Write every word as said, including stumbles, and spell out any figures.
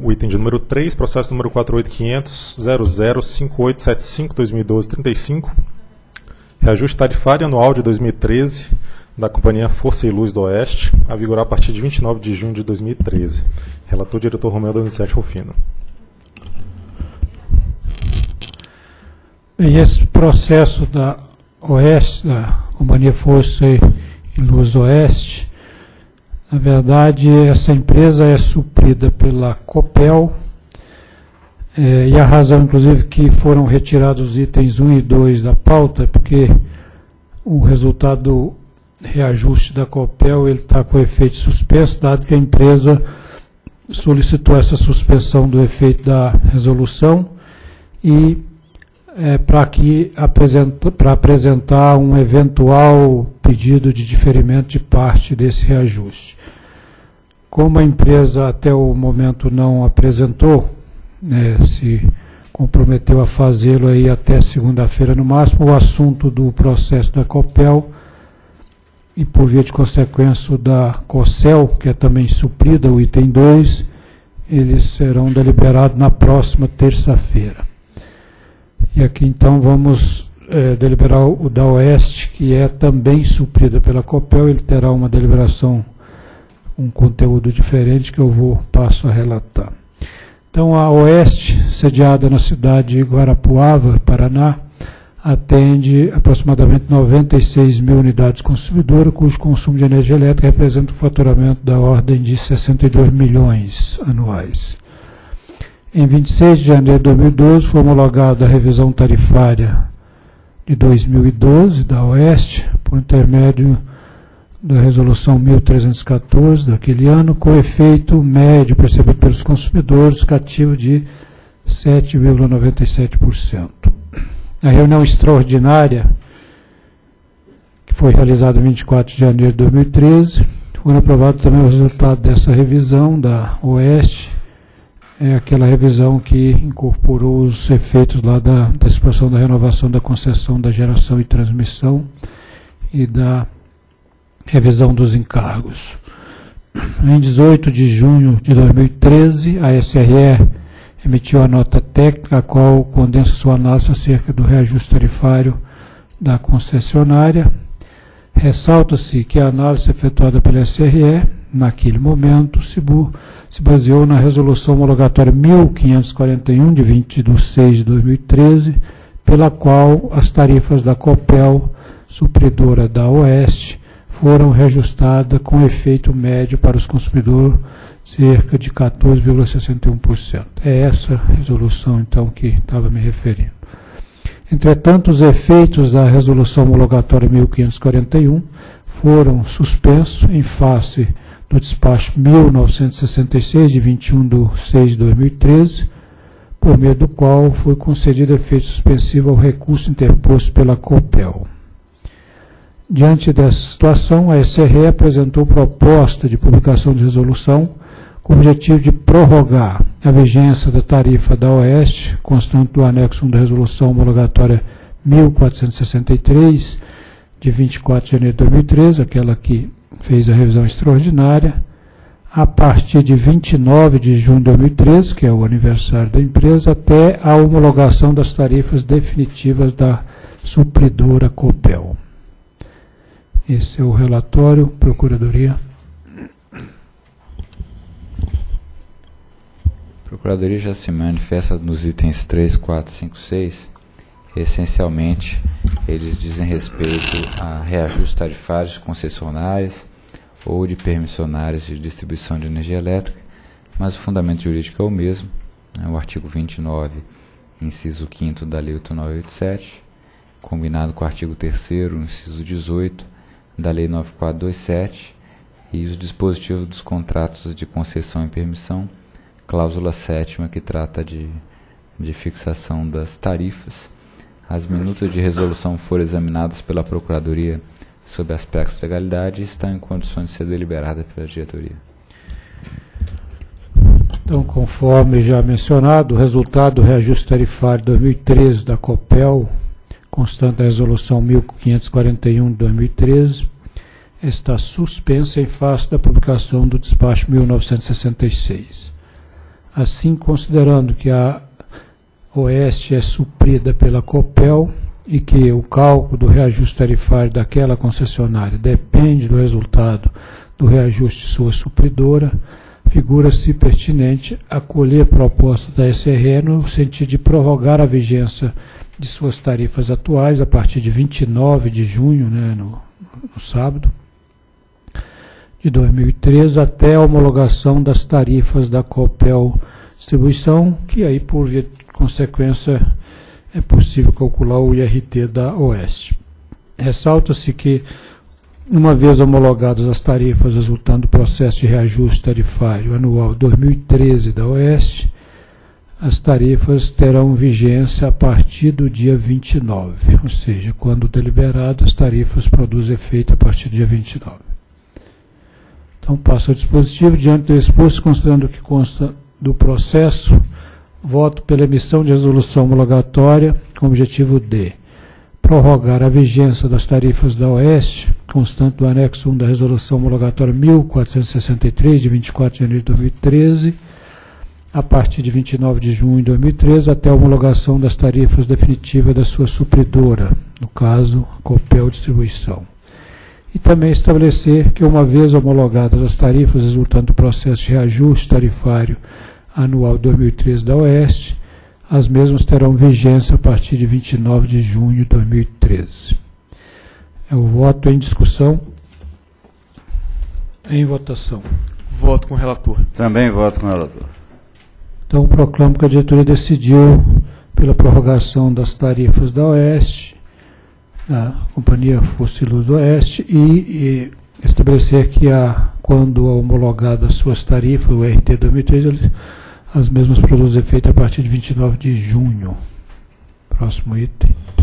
o item de número três, processo número quatro oito quinhentos ponto zero zero cinco oito sete cinco barra dois mil e doze trinta e cinco, reajuste tarifário anual de dois mil e treze da Companhia Força e Luz do Oeste, a vigorar a partir de vinte e nove de junho de dois mil e treze. Relator, diretor Romeu Donizete Rufino. Bem, esse processo da Oeste, da Companhia Força e Luz Oeste, na verdade, essa empresa é suprida pela Copel, é, e a razão, inclusive, que foram retirados os itens um e dois da pauta é porque o resultado do reajuste da Copel está com efeito suspenso, dado que a empresa solicitou essa suspensão do efeito da resolução e é, para que apresenta, para apresentar um eventual pedido de diferimento de parte desse reajuste. Como a empresa até o momento não apresentou, né, se comprometeu a fazê-lo aí até segunda-feira no máximo, o assunto do processo da Copel e por via de consequência da COCEL, que é também suprida, o item dois, eles serão deliberados na próxima terça-feira. E aqui então vamos é, deliberar o da Oeste, que é também suprida pela Copel. Ele terá uma deliberação, um conteúdo diferente que eu vou passo a relatar. Então a Oeste, sediada na cidade de Guarapuava, Paraná, atende aproximadamente noventa e seis mil unidades consumidoras, cujo consumo de energia elétrica representa um faturamento da ordem de sessenta e dois milhões anuais. Em vinte e seis de janeiro de dois mil e doze, foi homologada a revisão tarifária de dois mil e doze da Oeste, por intermédio da resolução mil trezentos e quatorze daquele ano, com efeito médio percebido pelos consumidores, cativo de sete vírgula noventa e sete por cento. Na reunião extraordinária, que foi realizada em vinte e quatro de janeiro de dois mil e treze, foram aprovados também os resultados dessa revisão da Oeste, é aquela revisão que incorporou os efeitos lá da, da expansão da renovação da concessão da geração e transmissão e da revisão dos encargos. Em dezoito de junho de dois mil e treze, a S R E emitiu a nota técnica, a qual condensa sua análise acerca do reajuste tarifário da concessionária. Ressalta-se que a análise efetuada pela S R E, naquele momento, se, se baseou na resolução homologatória mil quinhentos e quarenta e um, de vinte de seis de dois mil e treze, pela qual as tarifas da Copel, supridora da Oeste, foram reajustadas com efeito médio para os consumidores, cerca de quatorze vírgula sessenta e um por cento. É essa resolução, então, que estava me referindo. Entretanto, os efeitos da resolução homologatória mil quinhentos e quarenta e um foram suspensos em face do despacho mil novecentos e sessenta e seis, de vinte e um de seis de dois mil e treze, por meio do qual foi concedido efeito suspensivo ao recurso interposto pela Copel. Diante dessa situação, a S R E apresentou proposta de publicação de resolução com o objetivo de prorrogar a vigência da tarifa da Oeste, constante do anexo um da resolução homologatória mil quatrocentos e sessenta e três, de vinte e quatro de janeiro de dois mil e treze, aquela que fez a revisão extraordinária, a partir de vinte e nove de junho de dois mil e treze, que é o aniversário da empresa, até a homologação das tarifas definitivas da supridora Copel. Esse é o relatório, Procuradoria. A Procuradoria já se manifesta nos itens três, quatro, cinco, seis. Essencialmente, eles dizem respeito a reajustes tarifários de concessionárias ou de permissionárias de distribuição de energia elétrica, mas o fundamento jurídico é o mesmo, né, o artigo vinte e nove, inciso quinto da Lei oito mil novecentos e oitenta e sete, combinado com o artigo terceiro, inciso dezoito, da Lei nove mil quatrocentos e vinte e sete, e os dispositivos dos contratos de concessão e permissão, cláusula sétima, que trata de, de fixação das tarifas. As minutas de resolução foram examinadas pela Procuradoria sob aspectos de legalidade e estão em condições de ser deliberadas pela diretoria. Então, conforme já mencionado, o resultado do reajuste tarifário dois mil e treze da Copel, constante da resolução mil quinhentos e quarenta e um de dois mil e treze, está suspensa em face da publicação do despacho mil novecentos e sessenta e seis. Assim, considerando que a Oeste é suprida pela Copel e que o cálculo do reajuste tarifário daquela concessionária depende do resultado do reajuste de sua supridora, figura-se pertinente acolher a proposta da S R E no sentido de prorrogar a vigência de suas tarifas atuais a partir de vinte e nove de junho, né, no, no sábado, de dois mil e treze, até a homologação das tarifas da Copel Distribuição, que aí, por via de consequência, é possível calcular o I R T da Oeste. Ressalta-se que, uma vez homologadas as tarifas resultando do processo de reajuste tarifário anual dois mil e treze da Oeste, as tarifas terão vigência a partir do dia vinte e nove, ou seja, quando deliberadas, as tarifas produzem efeito a partir do dia vinte e nove. Então, passo ao dispositivo. Diante do exposto, considerando que consta do processo, voto pela emissão de resolução homologatória com o objetivo de prorrogar a vigência das tarifas da Oeste, constante do anexo um da resolução homologatória mil quatrocentos e sessenta e três, de vinte e quatro de janeiro de dois mil e treze, a partir de vinte e nove de junho de dois mil e treze, até a homologação das tarifas definitivas da sua supridora, no caso, a Copel Distribuição. E também estabelecer que, uma vez homologadas as tarifas resultantes do processo de reajuste tarifário anual dois mil e treze da Oeste, as mesmas terão vigência a partir de vinte e nove de junho de dois mil e treze. É o voto em discussão. Em votação. Voto com o relator. Também voto com o relator. Então, proclamo que a diretoria decidiu pela prorrogação das tarifas da Oeste, da Companhia Força e Luz do Oeste, e, e estabelecer que, a, quando homologadas suas tarifas, o R T dois mil e treze, as mesmas produzem efeito a partir de vinte e nove de junho. Próximo item.